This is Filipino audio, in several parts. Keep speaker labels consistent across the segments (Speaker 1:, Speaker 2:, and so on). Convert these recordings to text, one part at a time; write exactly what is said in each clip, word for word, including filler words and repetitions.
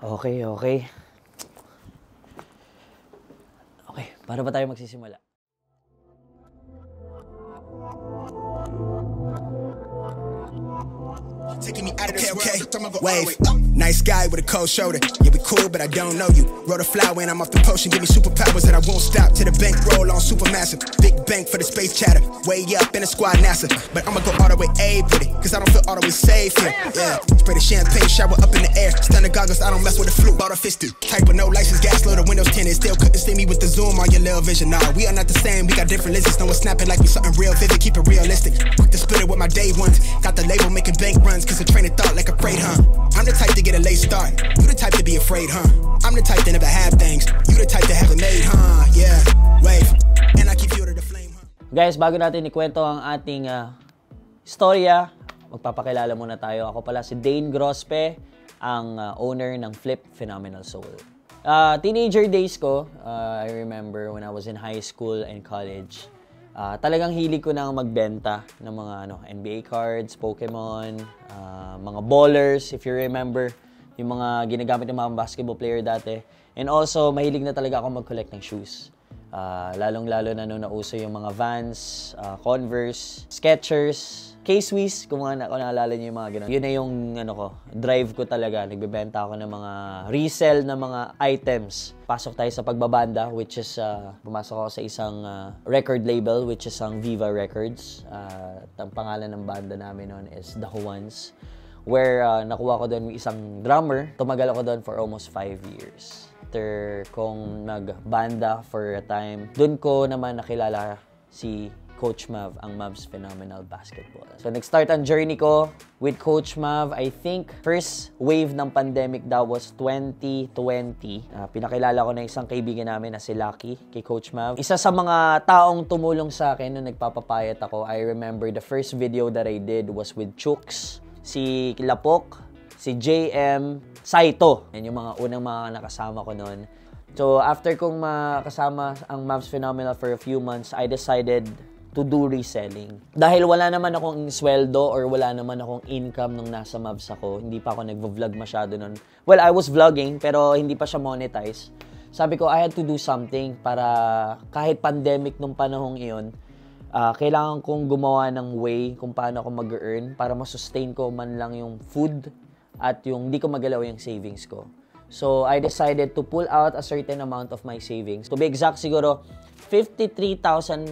Speaker 1: Okay, okay. Okay, para ba tayo magsisimula?
Speaker 2: Taking me out of this okay, okay. Wave, nice guy with a cold shoulder. Yeah, we cool, but I don't know you. Wrote a flower and I'm off the potion. Give me superpowers that I won't stop. To the bank roll on supermassive. Big bank for the space chatter. Way up in the squad NASA. But I'ma go all the way A with it. Cause I don't feel all the way safe here. Yeah, spray the champagne shower up in the air. Stunner goggles, I don't mess with the flu. Bought a fisted. Type with no license, gas low, the windows tinted. Still couldn't see me with the zoom on your little vision. Nah, we are not the same. We got different lenses. No one snapping like we something real vivid. Keep it realistic. Quick to split it with my day ones. Got the label making bank runs. Cause a train of thought like a freight, huh? I'm the type to get a late start. You the type to be afraid, huh? I'm the type to never have things. You the type to have it made, huh? Yeah, wave. And I keep you to the flame, huh?
Speaker 1: Guys, bago natin ikwento ang ating uh, istorya, magpapakilala muna tayo. Ako pala si Dane Grospe, ang uh, owner ng Flip Phenomenal Soul. Uh, teenager days ko, uh, I remember when I was in high school and college, Uh, talagang hilig ko nang magbenta ng mga ano, N B A cards, Pokemon, uh, mga ballers, if you remember, yung mga ginagamit ng mga basketball player dati. And also, mahilig na talaga ako mag-collect ng shoes. Uh, lalong-lalo na nung nauso yung mga Vans, uh, Converse, Skechers, K-Swiss, kung mga kung naalala niyo yung mga ganun. Yun na yung ano ko, drive ko talaga. Nagbebenta ako ng mga resell na mga items. Pasok tayo sa pagbabanda, which is, uh, pumasok ako sa isang uh, record label, which is ang Viva Records. Uh, ang pangalan ng banda namin noon is The Juans, where uh, nakuha ko doon isang drummer. Tumagal ako doon for almost five years. After kong nagbanda for a time, doon ko naman nakilala si Coach Mav, ang Mavs Phenomenal Basketball. So, nag-start ang journey ko with Coach Mav. I think first wave ng pandemic daw was twenty twenty. Uh, pinakilala ko na isang kaibigan namin na si Lucky, kay Coach Mav. Isa sa mga taong tumulong sa akin nung nagpapapayat ako. I remember the first video that I did was with Chooks, si Lapok, si J M, Saito. Yan yung mga unang mga nakasama ko noon. So, after kong makasama ang Mavs Phenomenal for a few months, I decided to do reselling. Dahil wala naman akong sweldo or wala naman akong income nung nasa Mavs ako, hindi pa ako nag-vlog masyado nun. Well, I was vlogging pero hindi pa siya monetize. Sabi ko, I had to do something para kahit pandemic nung panahong iyon, uh, kailangan kong gumawa ng way kung paano ako mag-earn para masustain ko man lang yung food at yung hindi ko magalaw yung savings ko. So, I decided to pull out a certain amount of my savings. To be exact, siguro fifty-three thousand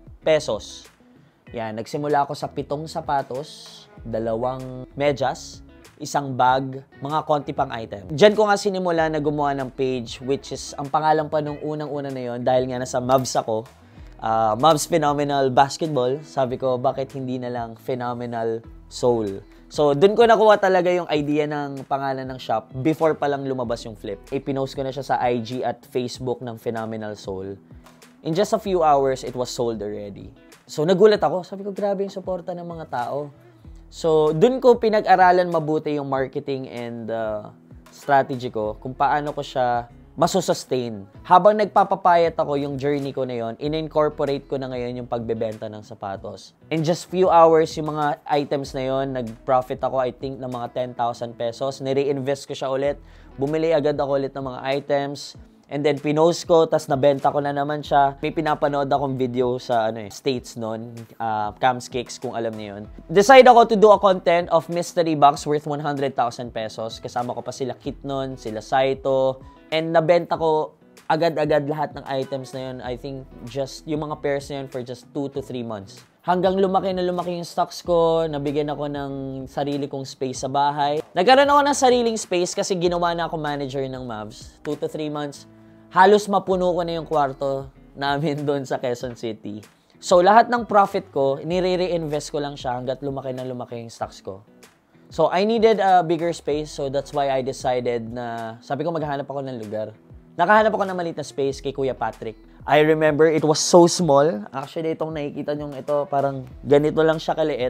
Speaker 1: pesos. Yan, nagsimula ako sa pitong sapatos, dalawang medyas, isang bag, mga konti pang item. Diyan ko nga sinimula na gumawa ng page, which is, ang pangalan pa nung unang-una na yon dahil nga nasa Mavs ako, uh, Mavs Phenomenal Basketball, sabi ko, bakit hindi na lang Phenomenal Soul? So, dun ko nakuha talaga yung idea ng pangalan ng shop before pa lang lumabas yung Flip. I-pinost ko na siya sa I G at Facebook ng Phenomenal Soul. In just a few hours, it was sold already. So, nagulat ako. Sabi ko, grabe yung suporta ng mga tao. So, dun ko pinag-aralan mabuti yung marketing and uh, strategy ko kung paano ko siya masusustain. Habang nagpapapayat ako yung journey ko na yon, in-incorporate ko na ngayon yung pagbebenta ng sapatos. In just few hours, yung mga items na yon, nag-profit ako, I think, ng mga ten thousand pesos. Nire-invest ko siya ulit. Bumili agad ako ulit ng mga items. And then, pinost ko, tas nabenta ko na naman siya. May pinapanood akong video sa ano eh, States noon, uh, Cam's Cakes, kung alam niyo yun. Decide ako to do a content of mystery box worth one hundred thousand pesos. Kasama ko pa sila Kit noon, sila Saito. And nabenta ko agad-agad lahat ng items na yun. I think just yung mga pairs na yun for just two to three months. Hanggang lumaki na lumaki yung stocks ko, nabigyan ako ng sarili kong space sa bahay. Nagkaroon ako ng sariling space kasi ginawa na ako manager ng Mavs. two to three months. Halos mapuno ko na yung kwarto namin doon sa Quezon City. So, lahat ng profit ko, nire-reinvest ko lang siya hanggat lumaki na lumaki yung stocks ko. So, I needed a bigger space. So, that's why I decided na, sabi ko maghahanap ako ng lugar. Nakahanap ako ng maliit na space kay Kuya Patrick. I remember it was so small. Actually, itong nakikita nyo ito, parang ganito lang siya kaliit.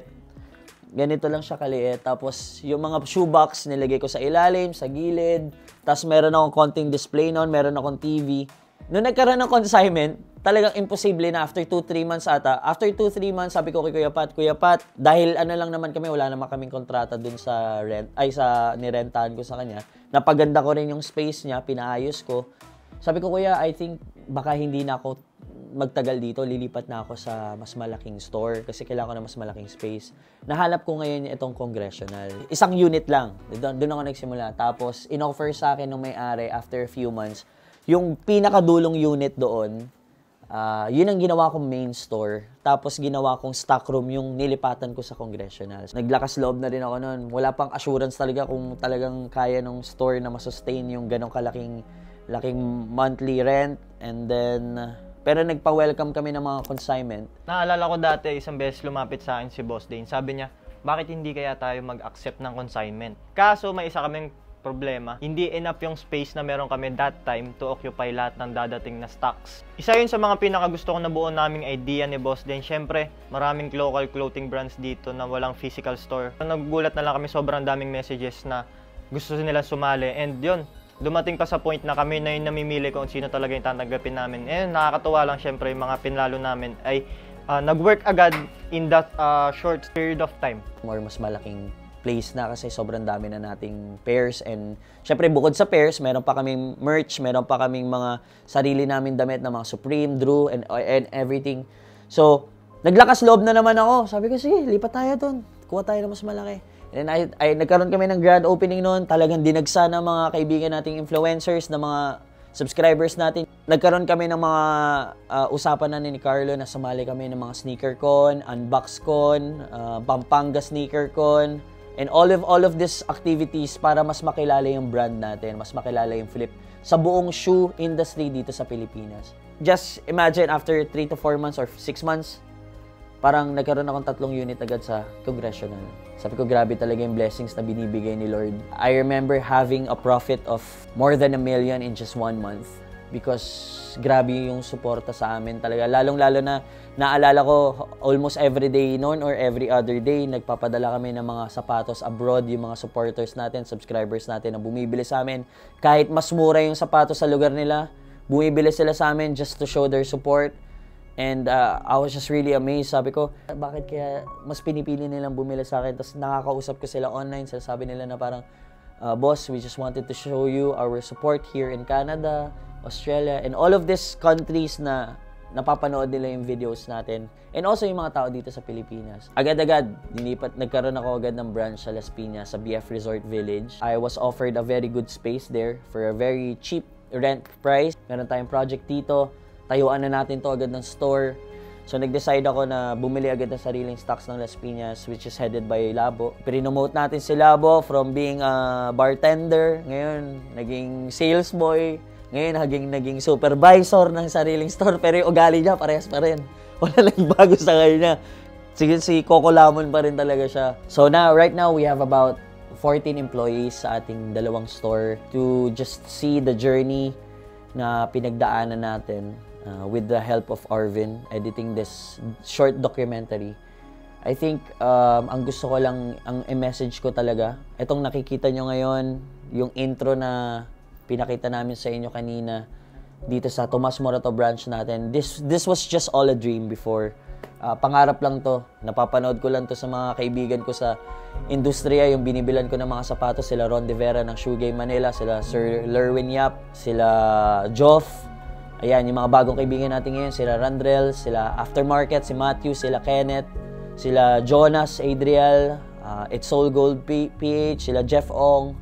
Speaker 1: Ganito lang siya kaliit. Tapos, yung mga shoebox, nilagay ko sa ilalim, sa gilid. Tapos, meron akong konting display noon, meron akong T V. Noong nagkaroon ng consignment, talagang imposible na after two to three months ata. After two to three months, sabi ko kay Kuya Pat, Kuya Pat, dahil ano lang naman kami, wala naman kaming kontrata dun sa rent, ay sa nirentahan ko sa kanya. napaganda ko rin yung space niya, pinaayos ko. Sabi ko, kuya, I think baka hindi na ako magtagal dito, lilipat na ako sa mas malaking store kasi kailangan ko na mas malaking space. Nahanap ko ngayon itong congressional. Isang unit lang. Doon, doon ako nagsimula. Tapos, in-offer sa akin ng may-ari after a few months, yung pinakadulong unit doon, uh, yun ang ginawa kong main store. Tapos, ginawa kong stockroom yung nilipatan ko sa congressional. Naglakas loob na rin ako noon. Wala pang assurance talaga kung talagang kaya ng store na masustain yung ganong kalaking laking monthly rent. And then, pero nagpa-welcome kami ng mga consignment.
Speaker 3: Naalala ko dati, isang beses lumapit sa akin si Boss Dane. Sabi niya, bakit hindi kaya tayo mag-accept ng consignment? Kaso may isa kaming problema. Hindi enough yung space na meron kami that time to occupy lahat ng dadating na stocks. Isa yun sa mga pinakagusto ko na buo naming idea ni Boss Dane. Siyempre, maraming local clothing brands dito na walang physical store. Naggulat na lang kami, sobrang daming messages na gusto nila sumali. And yun, dumating pa sa point na kami na yung namimili kung sino talaga yung tatanggapin namin. Eh, nakakatuwa lang syempre yung mga pinlalo namin ay uh, nag-work agad in that uh, short period of time.
Speaker 1: More mas malaking place na kasi sobrang dami na nating pairs. And syempre bukod sa pairs, meron pa kaming merch, meron pa kaming mga sarili namin damit na mga Supreme, Drew, and, and everything. So, naglakas loob na naman ako. Sabi ko, sige, lipat tayo dun. Kuha tayo na mas malaki. And I, I, nagkaroon kami ng grand opening noon. Talagang dinagsa ng mga kaibigan nating influencers, ng mga subscribers natin. Nagkaroon kami ng mga uh, usapan na ni Carlo na sumali kami ng mga sneaker con, unbox con, uh, Pampanga sneaker con, and all of all of these activities para mas makilala yung brand natin, mas makilala yung Flip sa buong shoe industry dito sa Pilipinas. Just imagine after three to four months or six months, parang nagkaroon akong tatlong unit agad sa congressional. Sabi ko, grabe talaga yung blessings na binibigay ni Lord. I remember having a profit of more than a million in just one month because grabe yung suporta sa amin talaga. Lalong-lalo na naalala ko almost every day noon or every other day, nagpapadala kami ng mga sapatos abroad, yung mga supporters natin, subscribers natin na bumibili sa amin. Kahit mas mura yung sapatos sa lugar nila, bumibili sila sa amin just to show their support. And uh, I was just really amazed. Sabi ko, bakit kaya mas pinipili nilang bumili sa akin? Tapos nakakausap ko sila online. Sabi nila na parang, uh, boss, we just wanted to show you our support here in Canada, Australia, and all of these countries na napapanood nila yung videos natin. And also yung mga tao dito sa Pilipinas. Agad-agad, dinipat, nagkaroon ako agad ng branch sa Las Piñas, sa B F Resort Village. I was offered a very good space there for a very cheap rent price. Meron tayong project dito. Tayuan na natin to agad ng store. So, nag-decide ako na bumili agad ng sariling stocks ng Las Piñas, which is headed by Labo. Prinomote natin si Labo from being a bartender. Ngayon, naging sales boy. Ngayon, naging, naging supervisor ng sariling store. Pero yung ugali niya, parehas pa rin. Wala lang bago sa kanya. Sige, si Coco Lamon pa rin talaga siya. So, now, right now, we have about fourteen employees sa ating dalawang store to just see the journey na pinagdaanan natin. Uh, with the help of Arvin, editing this short documentary. I think um, ang gusto ko lang, ang message ko talaga, itong nakikita nyo ngayon, yung intro na pinakita namin sa inyo kanina dito sa Tomas Morato branch natin, this, this was just all a dream before. Uh, pangarap lang to. Napapanood ko lang to sa mga kaibigan ko sa industriya, yung binibilan ko ng mga sapatos, sila Ron De Vera ng Shoe Game Manila, sila Sir Lerwin Yap, sila Joff. Ayan, yung mga bagong kaibigan natin ngayon, sila Randrel, sila Aftermarket, si Matthew, sila Kenneth, sila Jonas, Adriel, uh, It's Soul Gold P H, sila Jeff Ong,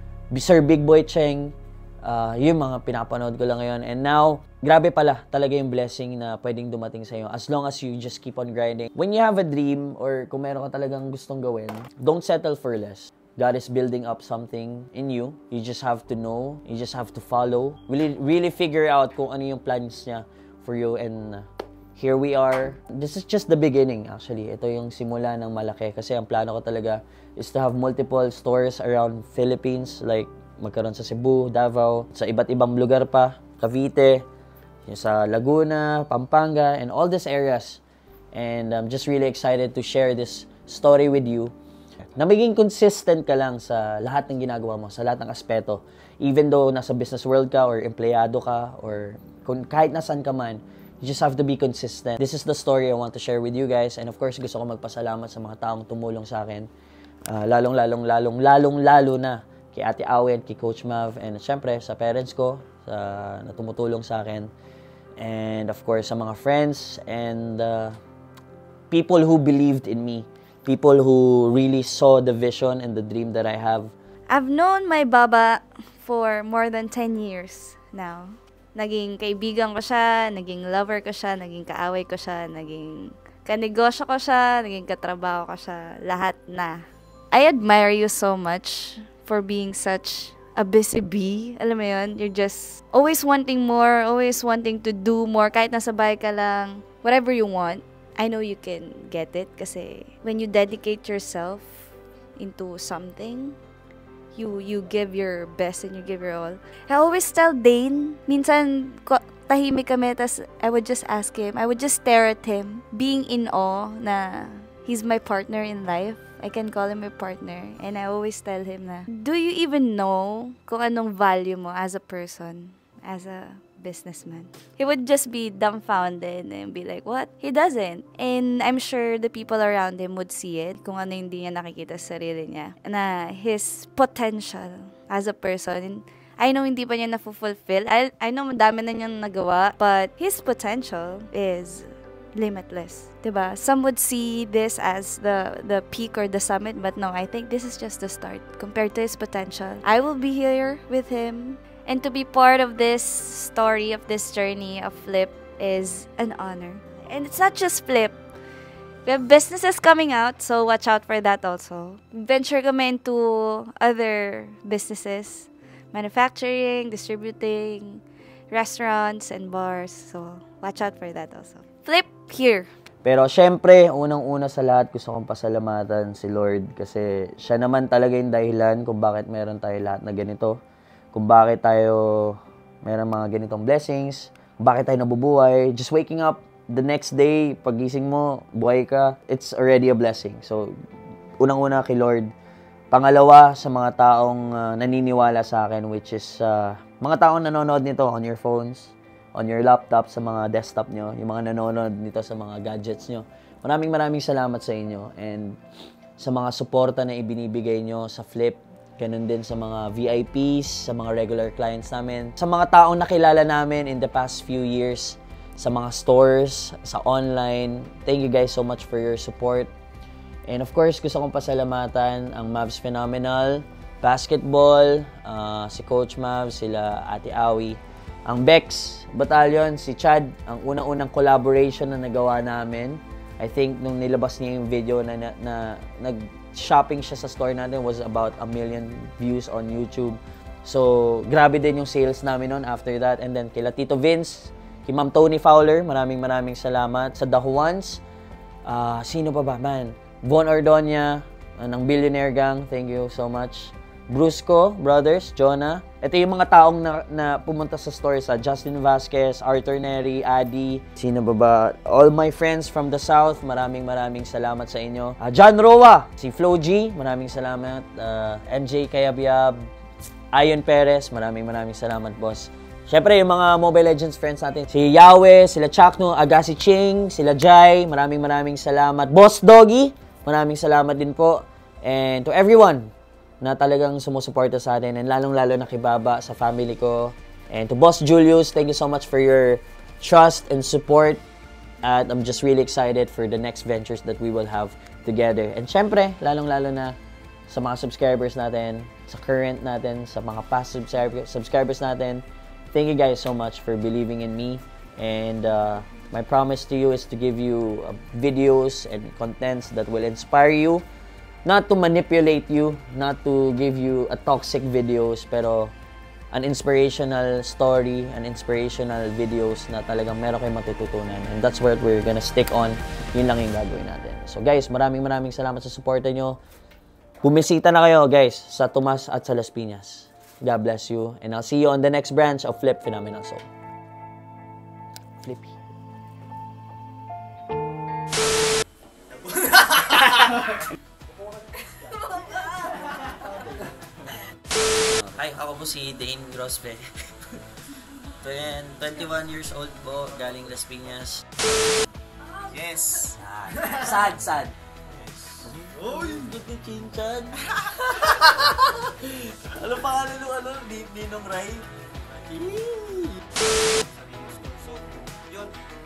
Speaker 1: Sir Big Boy Cheng, uh, yung mga pinapanood ko lang ngayon. And now, grabe pala talaga yung blessing na pwedeng dumating sa iyo as long as you just keep on grinding. When you have a dream or kung meron ka talagang gustong gawin, don't settle for less. God is building up something in you. You just have to know. You just have to follow. Really, really figure out kung ano yung plans niya for you. And uh, here we are. This is just the beginning, actually. Ito yung simula ng malaki. Kasi ang plano ko talaga is to have multiple stores around Philippines. Like, magkaroon sa Cebu, Davao, sa iba't ibang lugar pa. Cavite, sa Laguna, Pampanga, and all these areas. And I'm just really excited to share this story with you. Na maging consistent ka lang sa lahat ng ginagawa mo, sa lahat ng aspeto. Even though nasa business world ka or empleyado ka or kung kahit nasan ka man, you just have to be consistent. This is the story I want to share with you guys. And of course, gusto ko magpasalamat sa mga taong tumulong sa akin. Uh, lalong, lalong, lalong, lalong, lalo na kay Ate Awi, kay Coach Mav, and syempre sa parents ko sa, na tumutulong sa akin. And of course, sa mga friends and uh, people who believed in me. People who really saw the vision and the dream that I have.
Speaker 4: I've known my Baba for more than ten years now. Naging kaibigan ko siya, naging lover ko siya, naging kaaway ko siya, naging kanegosyo ko siya, naging katrabaho ko siya, lahat na. I admire you so much for being such a busy bee. Alam mo yun, you're just always wanting more, always wanting to do more. Kahit nasa bahay ka lang, whatever you want, I know you can get it. Kasi when you dedicate yourself into something, you you give your best and you give your all. I always tell Dane, minsan tahimik kami, tas I would just ask him, I would just stare at him, being in awe na he's my partner in life. I can call him my partner. And I always tell him na, do you even know kung anong value mo as a person, as a businessman? He would just be dumbfounded and be like, what? He doesn't. And I'm sure the people around him would see it, kung ano hindi niya nakikita sa sarili niya, na his potential as a person. And I know hindi pa niya na-fulfill. I, I know madami na niyang nagawa, but his potential is limitless, diba? Some would see this as the the peak or the summit, but no, I think this is just the start compared to his potential. I will be here with him, and to be part of this story, of this journey of Flip is an honor. And it's not just Flip. We have businesses coming out, so watch out for that also. Venture kami into other businesses, manufacturing, distributing, restaurants, and bars. So watch out for that also. Flip here.
Speaker 1: Pero syempre, unang-una sa lahat, gusto kong pasalamatan si Lord kasi siya naman talaga yung dahilan kung bakit meron tayo lahat na ganito. Kung bakit tayo meron mga ganitong blessings, kung bakit tayo nabubuhay. Just waking up the next day, pagising mo, buhay ka, it's already a blessing. So, unang-una kay Lord. Pangalawa, sa mga taong uh, naniniwala sa akin, which is uh, mga taong nanonood nito on your phones, on your laptop, sa mga desktop nyo, yung mga nanonood nito sa mga gadgets nyo. Maraming maraming salamat sa inyo and sa mga suporta na ibinibigay nyo sa Flip. Ganun din sa mga V I Ps, sa mga regular clients namin, sa mga taong nakilala namin in the past few years, sa mga stores, sa online. Thank you guys so much for your support. And of course, gusto kong pasalamatan ang Mavs Phenomenal, Basketball, uh, si Coach Mav, sila Ate Awi, ang Bex Battalion, si Chad, ang unang-unang collaboration na nagawa namin. I think nung nilabas niya yung video na, na, na nag-shopping siya sa store natin was about a million views on YouTube. So, grabe din yung sales namin noon after that. And then, kila Tito Vince, kay Ma'am Tony Fowler, maraming maraming salamat. Sa The Juans, uh, sino pa ba, man? Von Ordonia, uh, ng Billionaire Gang, thank you so much. Brusco Brothers, Jonah. Ito yung mga taong na, na pumunta sa store sa Justin Vasquez, Arthur Neri, Adi. Sino ba ba? All my friends from the South, maraming maraming salamat sa inyo. Uh, John Roa, si Flo G, maraming salamat. Uh, M J Kayabyab, Ayon Perez, maraming maraming salamat, boss. Siyempre, yung mga Mobile Legends friends natin, si Yahweh, sila Chakno, Agassi Ching, sila Jai, maraming maraming salamat. Boss Doggy, maraming salamat din po. And to everyone na talagang sumusuporta sa atin, and lalong-lalo na kay Baba, sa family ko. And to Boss Julius, thank you so much for your trust and support. At I'm just really excited for the next ventures that we will have together. And syempre, lalong-lalo na sa mga subscribers natin, sa current natin, sa mga past subscriber subscribers natin, thank you guys so much for believing in me. And uh, my promise to you is to give you uh, videos and contents that will inspire you. Not to manipulate you, not to give you a toxic videos, pero an inspirational story, an inspirational videos na talagang meron kayong matututunan. And that's what we're gonna stick on. Yun lang yung gagawin natin. So guys, maraming maraming salamat sa suporta nyo. Bumisita na kayo guys sa Tomas at sa Las Piñas. God bless you. And I'll see you on the next branch of Flip Phenomenal Soul. Flippy.
Speaker 5: Hi, ako po si Dane Grospe. twenty-one years old po, galing Las Piñas.
Speaker 6: Yes!
Speaker 1: Sad, sad.
Speaker 5: Uy! Good ni Chinchan. Ano pangalan nung ano? Ninong Rai?
Speaker 6: So, yun.